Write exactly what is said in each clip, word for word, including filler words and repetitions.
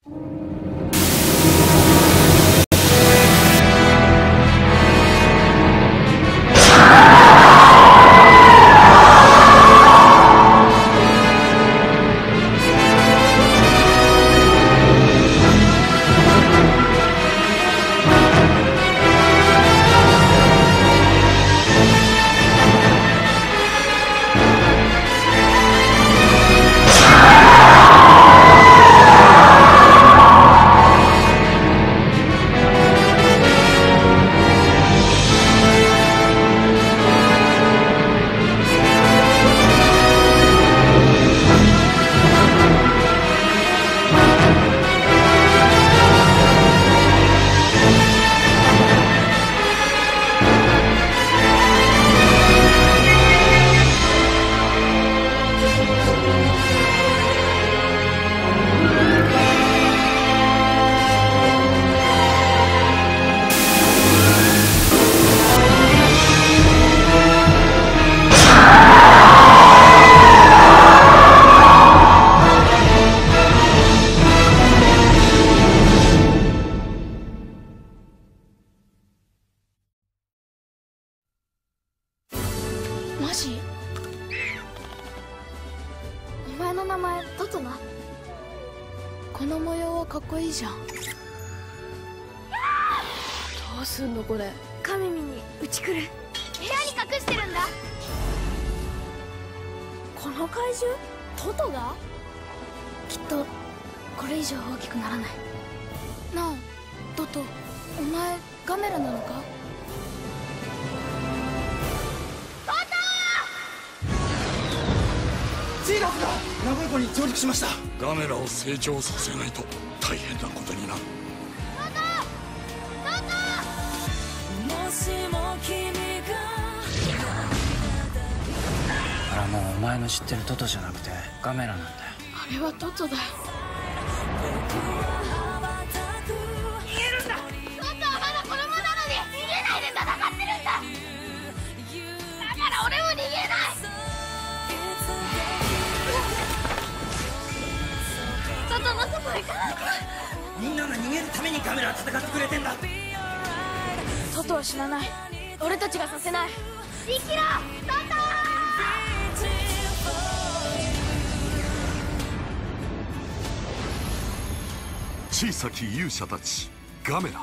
マジ？お前の名前トトな。この模様はかっこいいじゃん。どうすんのこれ。神見にうち来る。部屋に隠してるんだ。この怪獣トトが？きっとこれ以上大きくならない。なあトト、お前ガメラなのか？ シーラスが名古屋港に上陸しました。 ガメラを成長させないと大変なことになる。 あら、もうお前の知ってるトトじゃなくてガメラなんだよ。 あれはトトだよ。 逃げるんだ。トトはまだ子供なのに逃げないで戦ってるんだ。だから俺も逃げない。トトの外行かないで。 みんなが逃げるためにガメラは戦ってくれてんだ。 トトは死なない。俺たちがさせない。 生きろトト。 小さき勇者たちガメラ。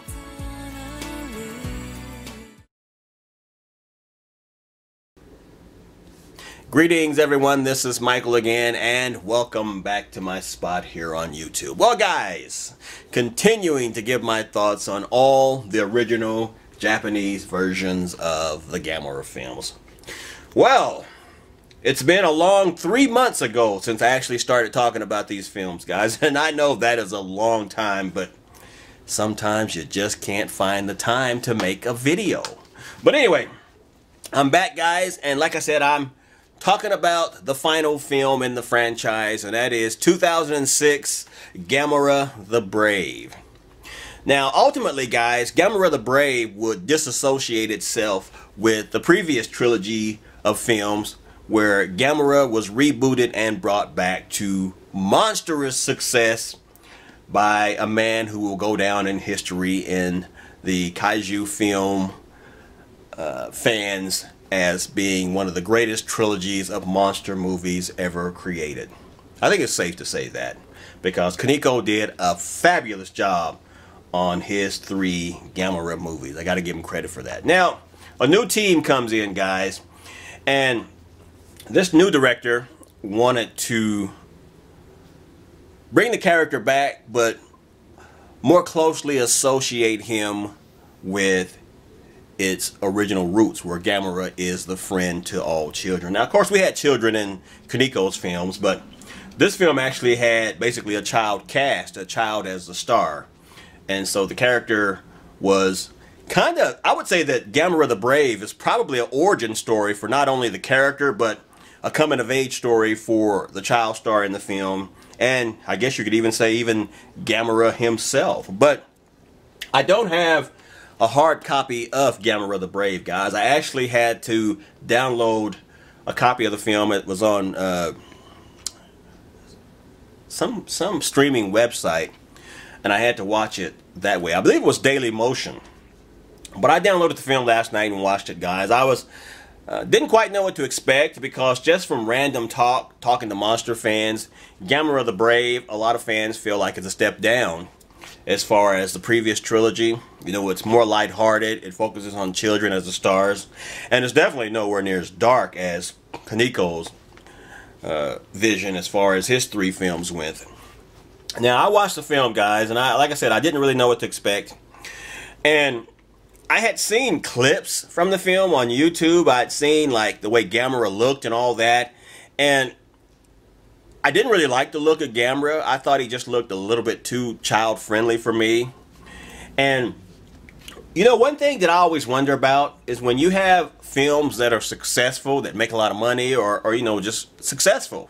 Greetings everyone, this is Michael again, and welcome back to my spot here on YouTube. Well guys, continuing to give my thoughts on all the original Japanese versions of the Gamera films. Well, it's been a long three months ago since I actually started talking about these films, guys, and I know that is a long time, but sometimes you just can't find the time to make a video. But anyway, I'm back guys, and like I said, I'm talking about the final film in the franchise, and that is two thousand six Gamera the Brave. Now, ultimately, guys, Gamera the Brave would disassociate itself with the previous trilogy of films where Gamera was rebooted and brought back to monstrous success by a man who will go down in history in the Kaiju film uh, fans as being one of the greatest trilogies of monster movies ever created. I think it's safe to say that, because Kaneko did a fabulous job on his three Gamera movies. I got to give him credit for that. Now, a new team comes in, guys, and this new director wanted to bring the character back, but more closely associate him with its original roots, where Gamera is the friend to all children. Now, of course, we had children in Kaneko's films, but this film actually had basically a child cast, a child as the star. And so the character was kind of, I would say that Gamera the Brave is probably an origin story for not only the character, but a coming-of-age story for the child star in the film. And I guess you could even say even Gamera himself. But I don't have a hard copy of Gamera the Brave, guys. I actually had to download a copy of the film. It was on uh, some some streaming website. and I had to watch it that way. I believe it was Daiei Motion. But I downloaded the film last night and watched it, guys. I was uh, didn't quite know what to expect, because just from random talk, talking to monster fans, Gamera the Brave, a lot of fans feel like it's a step down as far as the previous trilogy. You know, it's more lighthearted, it focuses on children as the stars, and it's definitely nowhere near as dark as Kaneko's uh, vision as far as his three films went. Now, I watched the film, guys, and I, like I said, I didn't really know what to expect. And I had seen clips from the film on YouTube. I had seen like the way Gamera looked and all that, and I didn't really like the look of Gamera. I thought he just looked a little bit too child-friendly for me. And you know, one thing that I always wonder about is when you have films that are successful, that make a lot of money, or, or you know, just successful,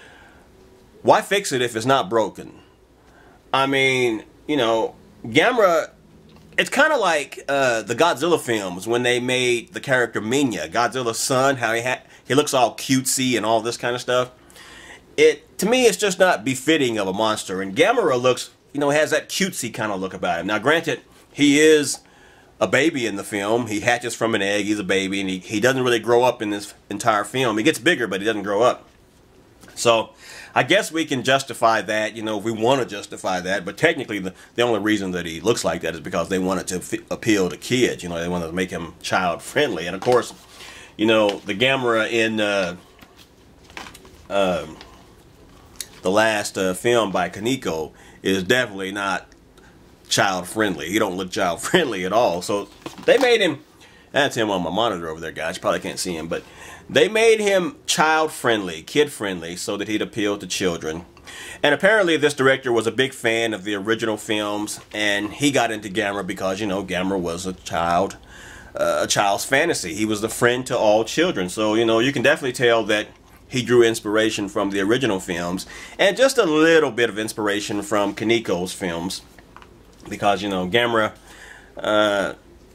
why fix it if it's not broken? I mean, you know, Gamera, it's kind of like uh, the Godzilla films when they made the character Minya, Godzilla's son, how he ha he looks all cutesy and all this kind of stuff. It, to me, it's just not befitting of a monster. And Gamera looks, you know, has that cutesy kind of look about him. Now, granted, he is a baby in the film. He hatches from an egg. He's a baby, and he, he doesn't really grow up in this entire film. He gets bigger, but he doesn't grow up. So I guess we can justify that, you know, if we want to justify that. But technically, the, the only reason that he looks like that is because they wanted to f appeal to kids. You know, they wanted to make him child-friendly. And, of course, you know, the Gamera in uh, uh, the last uh, film by Kaneko is definitely not child-friendly. He don't look child-friendly at all. So they made him, that's him on my monitor over there, guys. You probably can't see him, but they made him child-friendly, kid-friendly, so that he'd appeal to children. And apparently this director was a big fan of the original films, and he got into Gamera because, you know, Gamera was a child, uh, a child's fantasy. He was the friend to all children. So, you know, you can definitely tell that he drew inspiration from the original films, and just a little bit of inspiration from Kaneko's films, because, you know, Gamera uh,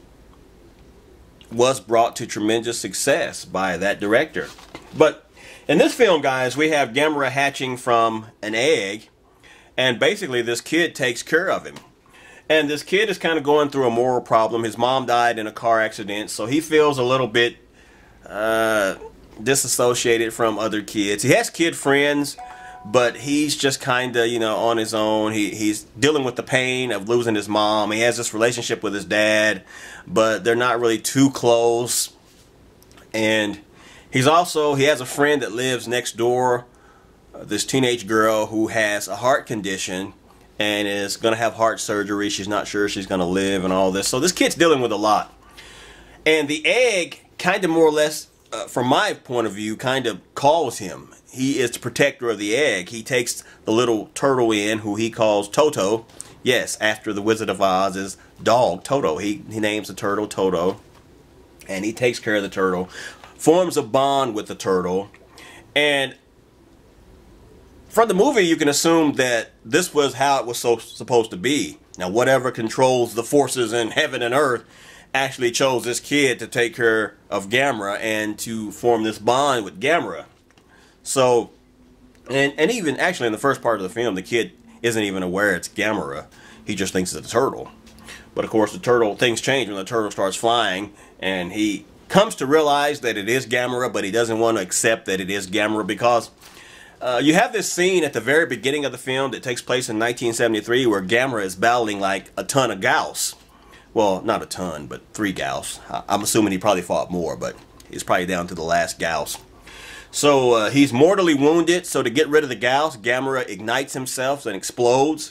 was brought to tremendous success by that director. But in this film, guys, we have Gamera hatching from an egg, and basically this kid takes care of him. And this kid is kind of going through a moral problem. His mom died in a car accident, so he feels a little bit uh, disassociated from other kids. He has kid friends, but he's just kind of, you know, on his own. He, he's dealing with the pain of losing his mom. He has this relationship with his dad, but they're not really too close. And he's also, he has a friend that lives next door, uh, this teenage girl who has a heart condition and is going to have heart surgery. She's not sure she's going to live and all this. So this kid's dealing with a lot. And the egg kind of more or less, Uh, from my point of view, kind of calls him. He is the protector of the egg. He takes the little turtle in, who he calls Toto. Yes, after the Wizard of Oz's dog, Toto. He, he names the turtle Toto. And he takes care of the turtle. Forms a bond with the turtle. And from the movie, you can assume that this was how it was so supposed to be. Now, whatever controls the forces in heaven and earth actually chose this kid to take care of Gamera and to form this bond with Gamera. So, and, and even actually in the first part of the film, the kid isn't even aware it's Gamera. He just thinks it's a turtle. But of course the turtle, things change when the turtle starts flying, and he comes to realize that it is Gamera, but he doesn't want to accept that it is Gamera, because uh, you have this scene at the very beginning of the film that takes place in nineteen seventy-three where Gamera is battling like a ton of Gauss. Well, not a ton, but three Gauss. I'm assuming he probably fought more, but he's probably down to the last Gauss. So uh, he's mortally wounded, so to get rid of the Gauss, Gamera ignites himself and explodes.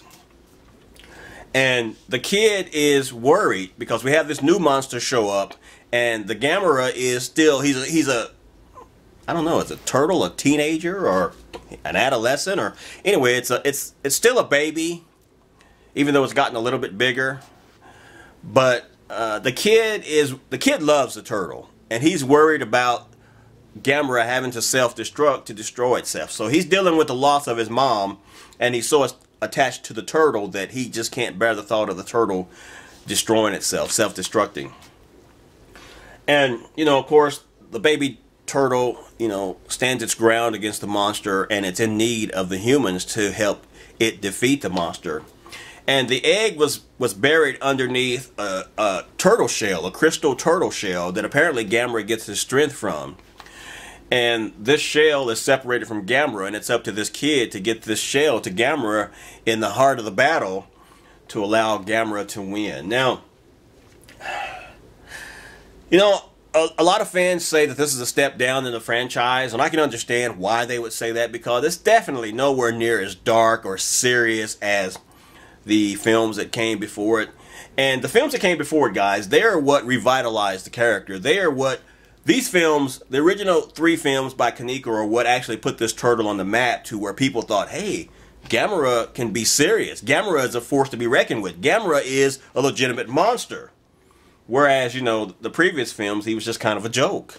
And the kid is worried because we have this new monster show up, and the Gamera is still, he's a, he's a, I don't know, it's a turtle, a teenager, or an adolescent, or anyway, it's a, it's, it's still a baby, even though it's gotten a little bit bigger. But uh, the kid is the kid loves the turtle, and he's worried about Gamera having to self-destruct to destroy itself. So he's dealing with the loss of his mom, and he's so attached to the turtle that he just can't bear the thought of the turtle destroying itself, self-destructing. And you know, of course, the baby turtle, you know, stands its ground against the monster, and it's in need of the humans to help it defeat the monster. And the egg was, was buried underneath a, a turtle shell, a crystal turtle shell that apparently Gamera gets his strength from. And this shell is separated from Gamera, and it's up to this kid to get this shell to Gamera in the heart of the battle to allow Gamera to win. Now, you know, a, a lot of fans say that this is a step down in the franchise, and I can understand why they would say that, because it's definitely nowhere near as dark or serious as the films that came before it. And the films that came before it, guys, they are what revitalized the character. They are what, these films, the original three films by Kaneko, are what actually put this turtle on the map to where people thought, hey, Gamera can be serious. Gamera is a force to be reckoned with. Gamera is a legitimate monster. Whereas, you know, the previous films, he was just kind of a joke.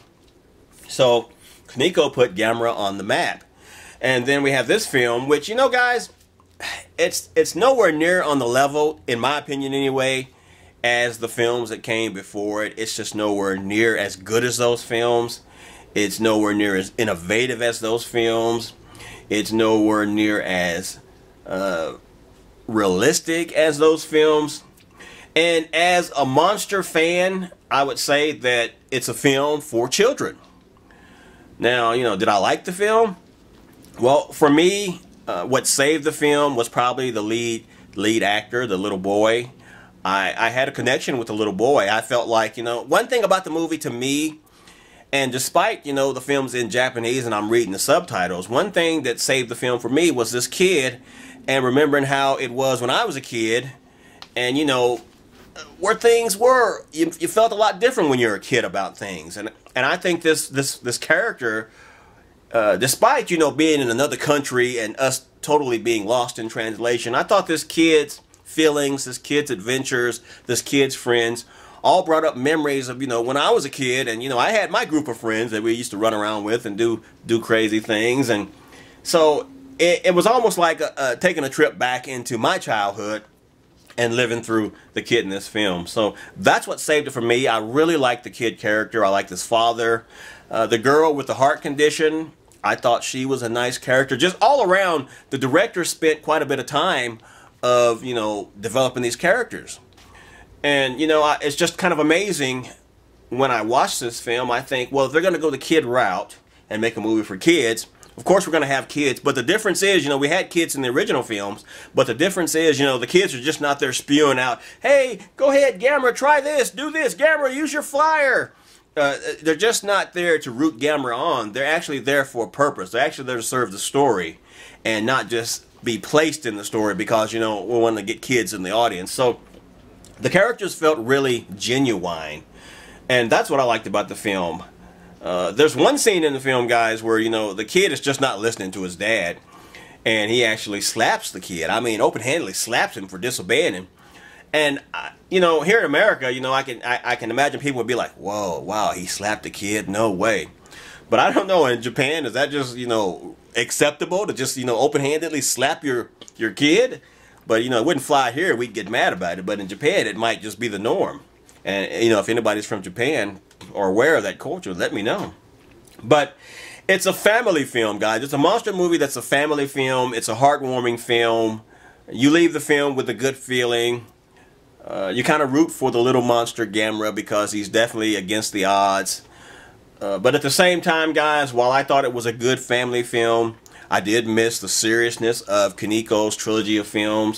So, Kaneko put Gamera on the map. And then we have this film, which, you know, guys, it's it's nowhere near on the level, in my opinion anyway, as the films that came before it. It's just nowhere near as good as those films. It's nowhere near as innovative as those films. It's nowhere near as uh, realistic as those films. And as a monster fan, I would say that it's a film for children. Now, you know, did I like the film? Well, for me, uh, what saved the film was probably the lead lead actor, the little boy. I, I had a connection with the little boy. I felt like, you know, one thing about the movie to me, and despite, you know, the film's in Japanese and I'm reading the subtitles, one thing that saved the film for me was this kid and remembering how it was when I was a kid, and, you know, where things were. You, you felt a lot different when you're a kid about things. And and I think this this this character, uh, despite, you know, being in another country and us totally being lost in translation, I thought this kid's feelings, this kid's adventures, this kid's friends, all brought up memories of, you know, when I was a kid, and, you know, I had my group of friends that we used to run around with and do do crazy things. And so it, it was almost like a, a, taking a trip back into my childhood and living through the kid in this film. So that's what saved it for me. I really liked the kid character. I liked his father. Uh, the girl with the heart condition, I thought she was a nice character. Just all around, the director spent quite a bit of time of, you know, developing these characters. And, you know, I, it's just kind of amazing when I watch this film. I think, well, if they're going to go the kid route and make a movie for kids, of course we're going to have kids, but the difference is, you know, we had kids in the original films, but the difference is, you know, the kids are just not there spewing out, hey, go ahead, Gamera, try this, do this, Gamera, use your flyer. Uh, they're just not there to root Gamera on. They're actually there for a purpose. They're actually there to serve the story and not just be placed in the story because, you know, we want to get kids in the audience. So the characters felt really genuine, and that's what I liked about the film. Uh, there's one scene in the film, guys, where, you know, the kid is just not listening to his dad, and he actually slaps the kid. I mean, open-handedly slaps him for disobeying him. And, uh, you know, here in America, you know, I can I, I can imagine people would be like, whoa, wow, he slapped the kid? No way. But I don't know, in Japan, is that just, you know, acceptable to just, you know, open-handedly slap your, your kid? But, you know, it wouldn't fly here. We'd get mad about it. But in Japan, it might just be the norm. And, you know, if anybody's from Japan or aware of that culture, let me know. But it's a family film, guys. It's a monster movie that's a family film. It's a heartwarming film. You leave the film with a good feeling. Uh, you kind of root for the little monster Gamera because he's definitely against the odds. Uh, but at the same time, guys, while I thought it was a good family film, I did miss the seriousness of Kaneko's trilogy of films.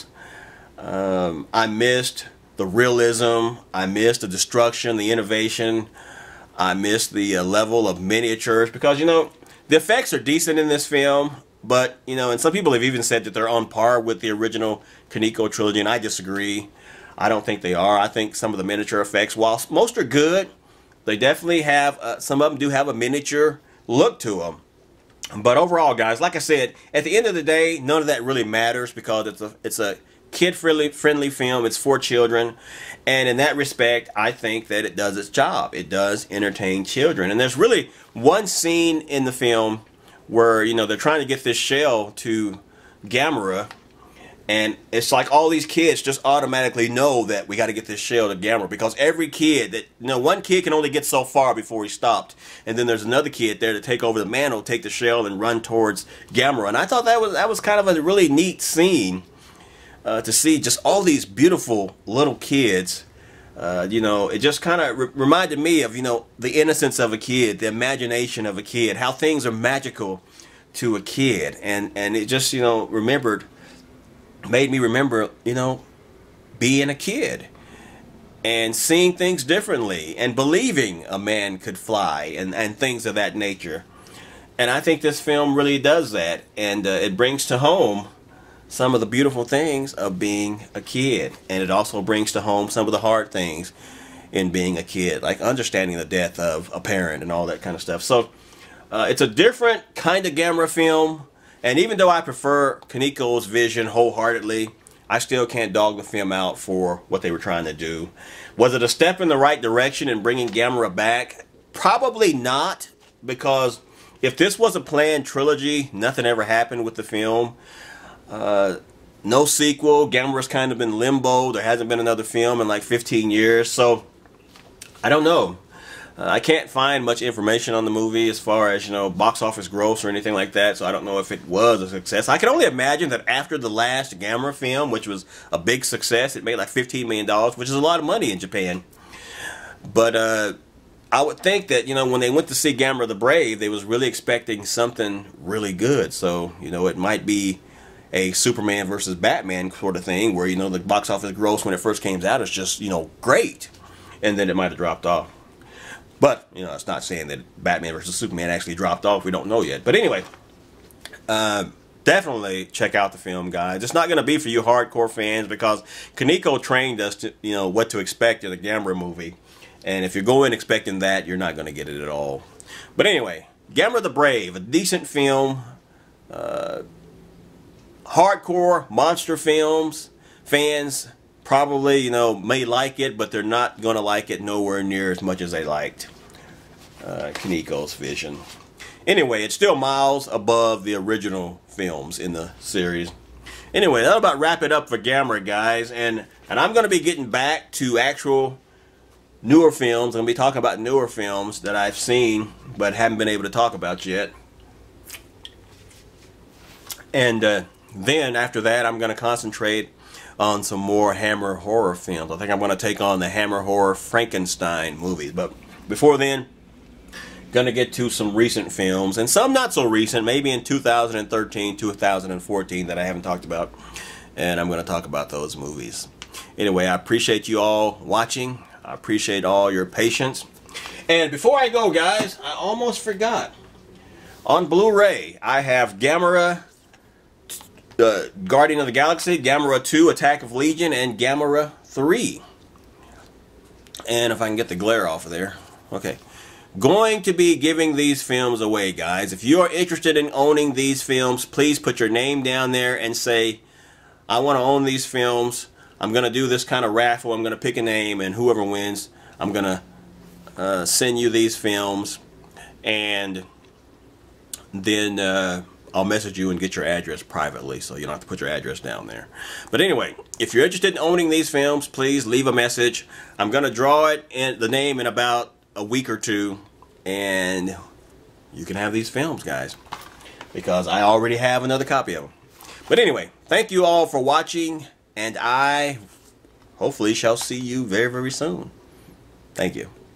Um, I missed the realism. I missed the destruction, the innovation. I missed the uh, level of miniatures because, you know, the effects are decent in this film, but, you know, and some people have even said that they're on par with the original Kaneko trilogy, and I disagree. I don't think they are. I think some of the miniature effects, while most are good, they definitely have, uh, some of them do have a miniature look to them. But overall, guys, like I said, at the end of the day, none of that really matters because it's a it's a kid-friendly friendly film. It's for children, and in that respect, I think that it does its job. It does entertain children. And there's really one scene in the film where, you know, they're trying to get this shell to Gamera, and it's like all these kids just automatically know that we got to get this shell to Gamera because every kid that, you know, one kid can only get so far before he stopped, and then there's another kid there to take over the mantle, take the shell, and run towards Gamera. And I thought that was that was kind of a really neat scene uh, to see just all these beautiful little kids. Uh, you know, it just kind of re reminded me of, you know, the innocence of a kid, the imagination of a kid, how things are magical to a kid. And, and it just, you know, remembered, made me remember, you know, being a kid and seeing things differently and believing a man could fly and, and things of that nature. And I think this film really does that, and uh, it brings to home some of the beautiful things of being a kid, and it also brings to home some of the hard things in being a kid, like understanding the death of a parent and all that kind of stuff. So uh, it's a different kind of Gamera film, and even though I prefer Kaneko's vision wholeheartedly, I still can't dog the film out for what they were trying to do. Was it a step in the right direction in bringing Gamera back? Probably not, because if this was a planned trilogy, nothing ever happened with the film. Uh, no sequel. Gamera's kind of been limbo. There hasn't been another film in like fifteen years. So, I don't know. Uh, I can't find much information on the movie as far as, you know, box office gross or anything like that. So I don't know if it was a success. I can only imagine that after the last Gamera film, which was a big success, it made like fifteen million dollars, which is a lot of money in Japan. But, uh... I would think that, you know, when they went to see Gamera the Brave, they was really expecting something really good. So, you know, it might be a Superman versus Batman sort of thing where, you know, the box office gross when it first came out is just, you know, great. And then it might have dropped off. But, you know, it's not saying that Batman versus Superman actually dropped off. We don't know yet. But anyway, uh, definitely check out the film, guys. It's not going to be for you hardcore fans because Kaneko trained us to, you know, what to expect in a Gamera movie. And if you're going expecting that, you're not going to get it at all. But anyway, Gamera the Brave, a decent film. Uh, hardcore monster films. Fans probably, you know, may like it, but they're not going to like it nowhere near as much as they liked uh, Kaneko's vision. Anyway, it's still miles above the original films in the series. Anyway, that'll about wrap it up for Gamera, guys. And, and I'm going to be getting back to actual newer films. I'm going to be talking about newer films that I've seen but haven't been able to talk about yet. And uh, then after that, I'm going to concentrate on some more Hammer horror films. I think I'm going to take on the Hammer horror Frankenstein movies. But before then, going to get to some recent films and some not so recent, maybe in two thousand thirteen, two thousand fourteen that I haven't talked about. And I'm going to talk about those movies. Anyway, I appreciate you all watching. I appreciate all your patience. And before I go, guys, I almost forgot. On Blu-ray, I have Gamera, uh, Guardian of the Galaxy, Gamera two, Attack of Legion, and Gamera three. And if I can get the glare off of there. Okay. Going to be giving these films away, guys. If you are interested in owning these films, please put your name down there and say, I want to own these films. I'm going to do this kind of raffle. I'm going to pick a name, and whoever wins, I'm going to uh, send you these films. And then uh, I'll message you and get your address privately, so you don't have to put your address down there. But anyway, if you're interested in owning these films, please leave a message. I'm going to draw it in the name in about a week or two, and you can have these films, guys, because I already have another copy of them. But anyway, thank you all for watching. And I hopefully shall see you very, very soon. Thank you.